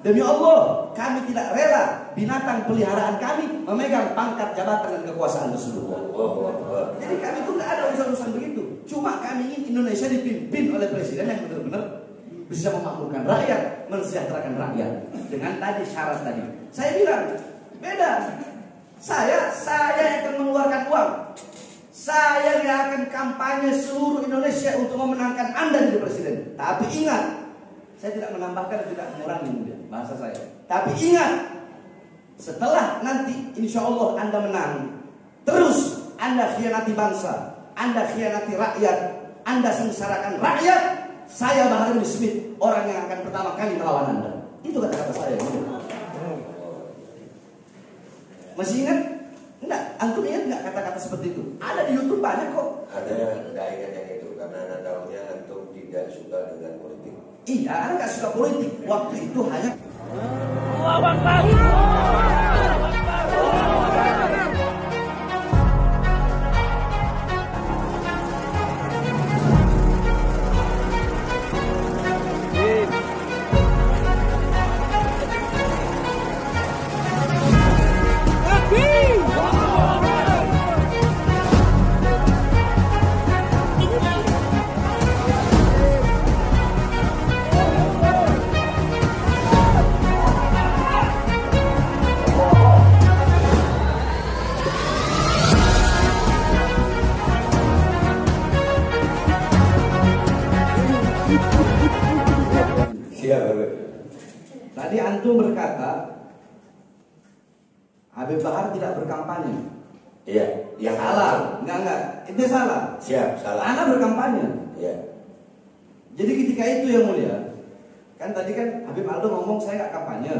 Demi Allah, kami tidak rela binatang peliharaan kami memegang pangkat jabatan dan kekuasaan tersebut. Jadi kami itu nggak ada urusan-urusan begitu. Cuma kami ingin Indonesia dipimpin oleh presiden yang benar-benar bisa memakmurkan rakyat, mensejahterakan rakyat. Dengan tadi syarat tadi. Saya bilang, beda. Saya yang akan mengeluarkan uang. Saya yang akan kampanye seluruh Indonesia untuk memenangkan Anda jadi presiden. Tapi ingat, saya tidak menambahkan dan tidak mengurangi bahasa saya. Tapi ingat, setelah nanti insya Allah Anda menang, terus Anda khianati bangsa, Anda khianati rakyat, Anda sengsarakan rakyat, saya Bahar bin Smith orang yang akan pertama kali melawan Anda. Itu kata-kata saya. Masih ingat? Enggak, antum ingat enggak kata-kata seperti itu? Ada di YouTube banyak kok. Ada, enggak ingat yang itu karena anda tahunya antum tidak suka dengan politik. Iya, anda nggak suka politik. Waktu itu hanya tadi antum berkata Habib Bahar tidak berkampanye. Iya, yang salah. Enggak, itu salah. Siap, salah. Anda berkampanye. Iya. Jadi ketika itu yang mulia, kan tadi kan Habib Aldo ngomong saya nggak kampanye.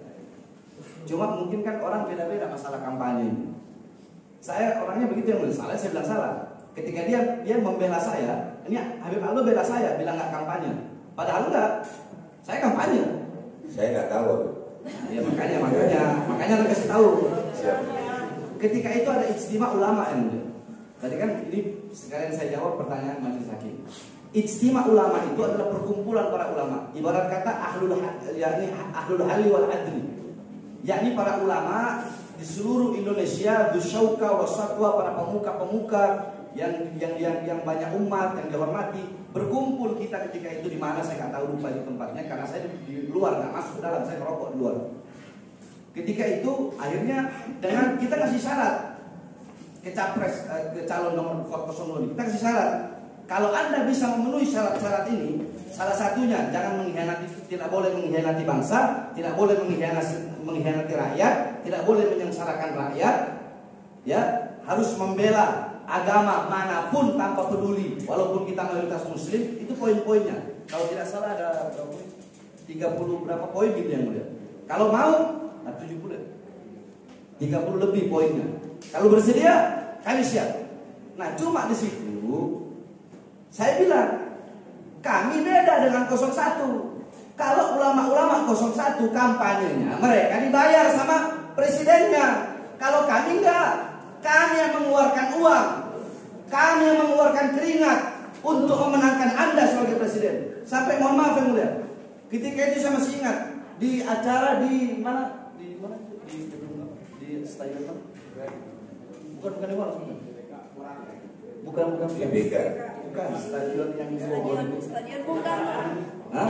Cuma mungkin kan orang beda-beda masalah kampanye. Saya orangnya begitu yang mulia. Saya bilang salah. Ketika dia membela saya, ini Habib Aldo bela saya, bilang nggak kampanye. Padahal enggak. Saya kampanye. Saya nggak tahu. Ya makanya harus kasih tahu. Siap. Ketika itu ada ijtima ulama yang mulia. Tadi kan ini sekalian saya jawab pertanyaan majelis hakim. Ijtima ulama itu adalah perkumpulan para ulama. Ibarat kata ahlul hali wal adli. Yakni para ulama di seluruh Indonesia, dusyauka wasatwa, para pemuka-pemuka yang banyak umat yang dihormati, berkumpul kita ketika itu di mana saya nggak tahu lupa di tempatnya karena saya di luar nggak masuk ke dalam, saya merokok di luar. Ketika itu akhirnya dengan kita kasih syarat ke capres ke calon nomor 02 kita kasih syarat kalau Anda bisa memenuhi syarat-syarat ini, salah satunya jangan tidak boleh mengkhianati bangsa, tidak boleh mengkhianati rakyat, tidak boleh menyengsarakan rakyat, ya harus membela agama manapun tanpa peduli walaupun kita mayoritas muslim. Itu poin-poinnya. Kalau tidak salah ada 30 berapa poin gitu yang mulia. Kalau mau 70 lebih poinnya. Kalau bersedia kami siap. Nah cuma di situ saya bilang kami beda dengan 01. Kalau ulama-ulama 01 kampanyenya mereka dibayar sama presidennya. Kalau kami enggak. Kami yang mengeluarkan uang, kami yang mengeluarkan keringat untuk memenangkan Anda sebagai presiden. Sampai mohon maaf yang mulia, ketika itu saya masih ingat di acara di mana? Di stadion mana? Bukan di mana sebenarnya? Bukan GBK. Bukan stadion yang di Bogor itu. Stadion bukan. Hah?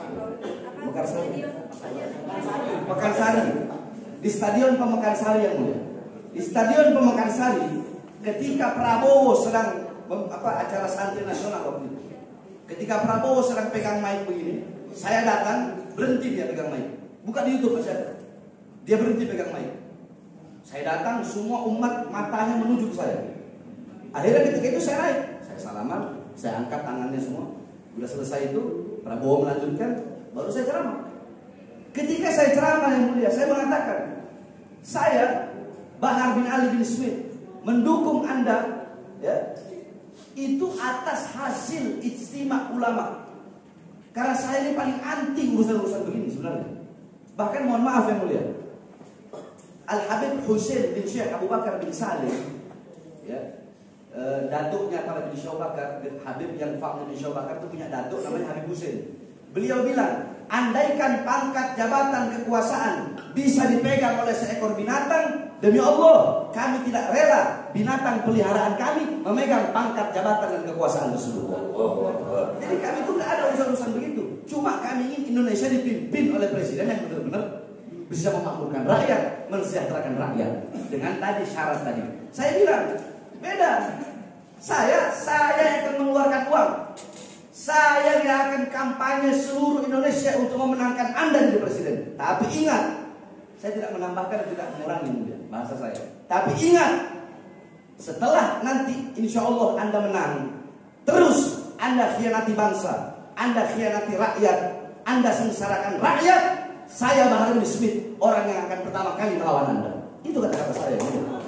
Pekansari. Di stadion Pemekarsari yang mulia. Di Stadion Pemekarsari ketika Prabowo sedang acara santri nasional waktu itu. Ketika Prabowo sedang pegang mic begini, saya datang, berhenti dia pegang mic. Buka di YouTube masih ada. Dia berhenti pegang mic. Saya datang, semua umat matanya menuju ke saya. Akhirnya ketika itu saya naik, saya salaman, saya angkat tangannya semua. Sudah selesai itu, Prabowo melanjutkan, baru saya ceramah. Ketika saya ceramah yang mulia, saya mengatakan, saya Bahar bin Ali bin Smith mendukung Anda, ya, itu atas hasil ijtima ulama. Karena saya ini paling anti urusan-urusan begini sebenarnya. Bahkan mohon maaf yang mulia, Al-Habib Hussein bin Syekh Abu Bakar bin Salim, ya, datuknya para bin Syekh Bakar, Habib yang family bin Syekh Bakar itu punya datuk namanya Habib Hussein. Beliau bilang, andaikan pangkat jabatan kekuasaan bisa dipegang oleh seekor binatang, demi Allah, kami tidak rela binatang peliharaan kami memegang pangkat jabatan dan kekuasaan tersebut. Jadi kami itu tidak ada urusan-urusan begitu. Cuma kami ingin Indonesia dipimpin oleh presiden yang benar-benar bisa memakmurkan rakyat, mensejahterakan rakyat. Dengan tadi syarat tadi. Saya bilang, beda. Saya yang akan mengeluarkan uang. Saya yang akan kampanye seluruh Indonesia untuk memenangkan Anda jadi presiden. Tapi ingat, saya tidak menambahkan dan tidak mengurangi bahasa saya. Tapi ingat, setelah nanti insya Allah Anda menang, terus Anda khianati bangsa, Anda khianati rakyat, Anda sengsarakan rakyat, saya Baharudin Smith orang yang akan pertama kali melawan Anda. Itu kata-kata saya.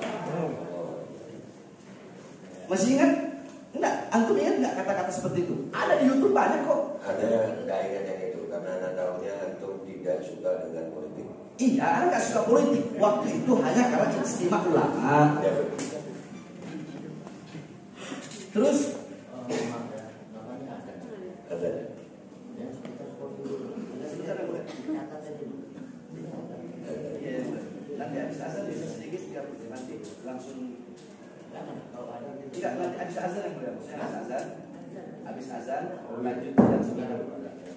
Masih ingat? Enggak, antum ingat enggak kata-kata seperti itu? Ada di YouTube banyak kok. Ada, enggak ingat yang itu karena anda tahunya antum tidak suka dengan politik. Iya, Anda nggak suka politik. Waktu itu hanya karena istimewa ulama. Ya, Terus ada. Nanti habis azan bisa sedikit biar nanti langsung. Tidak, nanti habis azan yang mulia. Habis azan lanjut dan sebagainya.